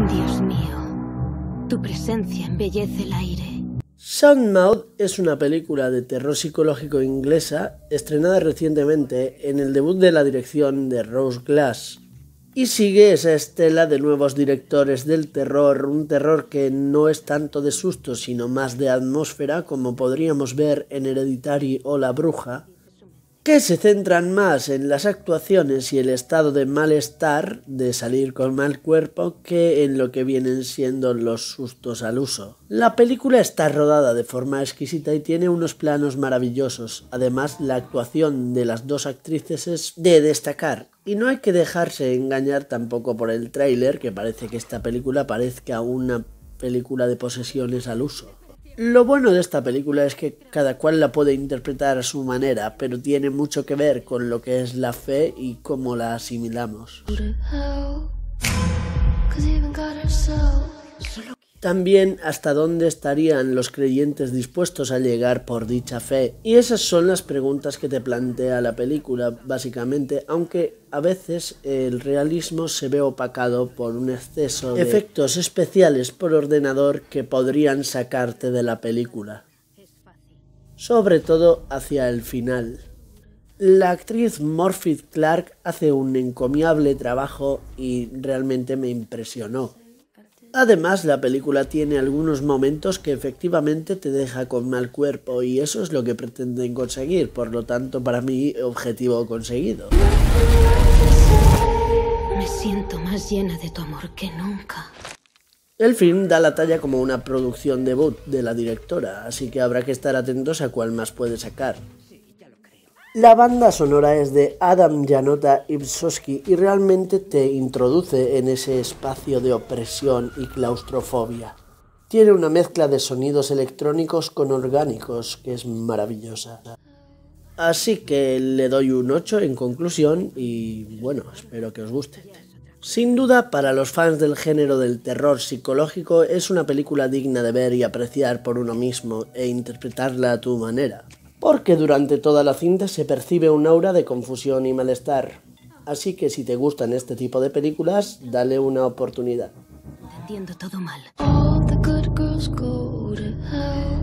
Dios mío, tu presencia embellece el aire. Soundmouth es una película de terror psicológico inglesa estrenada recientemente en el debut de la dirección de Rose Glass y sigue esa estela de nuevos directores del terror, un terror que no es tanto de susto sino más de atmósfera, como podríamos ver en Hereditary o La Bruja, que se centran más en las actuaciones y el estado de malestar, de salir con mal cuerpo, que en lo que vienen siendo los sustos al uso. La película está rodada de forma exquisita y tiene unos planos maravillosos. Además, la actuación de las dos actrices es de destacar. Y no hay que dejarse engañar tampoco por el tráiler, que parece que esta película parezca una película de posesiones al uso. Lo bueno de esta película es que cada cual la puede interpretar a su manera, pero tiene mucho que ver con lo que es la fe y cómo la asimilamos. También hasta dónde estarían los creyentes dispuestos a llegar por dicha fe, y esas son las preguntas que te plantea la película básicamente, aunque a veces el realismo se ve opacado por un exceso de efectos especiales por ordenador que podrían sacarte de la película, sobre todo hacia el final. La actriz Morphy Clark hace un encomiable trabajo y realmente me impresionó. Además, la película tiene algunos momentos que efectivamente te deja con mal cuerpo y eso es lo que pretenden conseguir, por lo tanto, para mí, objetivo conseguido. Me siento más llena de tu amor que nunca. El film da la talla como una producción debut de la directora, así que habrá que estar atentos a cuál más puede sacar. La banda sonora es de Adam Janota Ipsosky y realmente te introduce en ese espacio de opresión y claustrofobia. Tiene una mezcla de sonidos electrónicos con orgánicos que es maravillosa. Así que le doy un 8 en conclusión y bueno, espero que os guste. Sin duda, para los fans del género del terror psicológico es una película digna de ver y apreciar por uno mismo e interpretarla a tu manera, porque durante toda la cinta se percibe un aura de confusión y malestar. Así que si te gustan este tipo de películas, dale una oportunidad. Te entiendo todo mal.